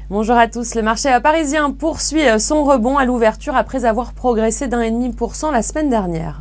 Bonjour à tous. Le marché parisien poursuit son rebond à l'ouverture après avoir progressé d'1,5% la semaine dernière.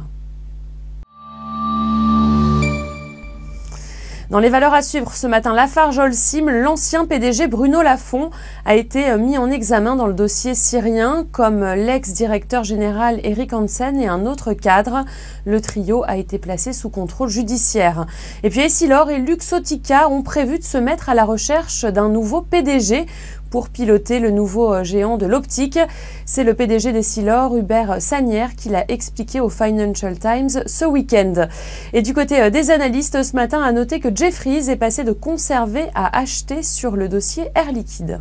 Dans les valeurs à suivre ce matin, Lafarge-Holcim, l'ancien PDG Bruno Lafont a été mis en examen dans le dossier syrien, comme l'ex-directeur général Eric Hansen et un autre cadre. Le trio a été placé sous contrôle judiciaire. Et puis Essilor et Luxottica ont prévu de se mettre à la recherche d'un nouveau PDG pour piloter le nouveau géant de l'optique. C'est le PDG d'Essilor, Hubert Sagnières, qui l'a expliqué au Financial Times ce week-end. Et du côté des analystes, ce matin, à noter que Jefferies est passé de conserver à acheter sur le dossier Air Liquide.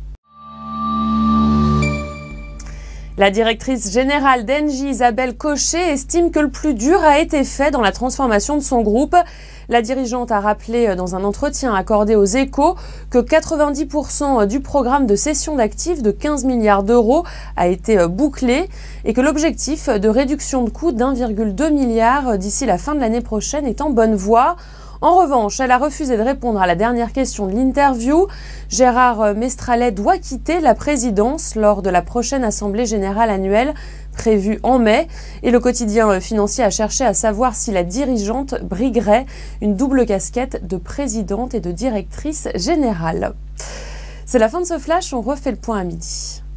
La directrice générale d'Engie, Isabelle Cochet, estime que le plus dur a été fait dans la transformation de son groupe. La dirigeante a rappelé dans un entretien accordé aux Échos que 90% du programme de cession d'actifs de 15 milliards d'euros a été bouclé et que l'objectif de réduction de coûts d'1,2 milliard d'ici la fin de l'année prochaine est en bonne voie. En revanche, elle a refusé de répondre à la dernière question de l'interview. Gérard Mestralet doit quitter la présidence lors de la prochaine assemblée générale annuelle prévue en mai. Et le quotidien financier a cherché à savoir si la dirigeante briguerait une double casquette de présidente et de directrice générale. C'est la fin de ce flash, on refait le point à midi.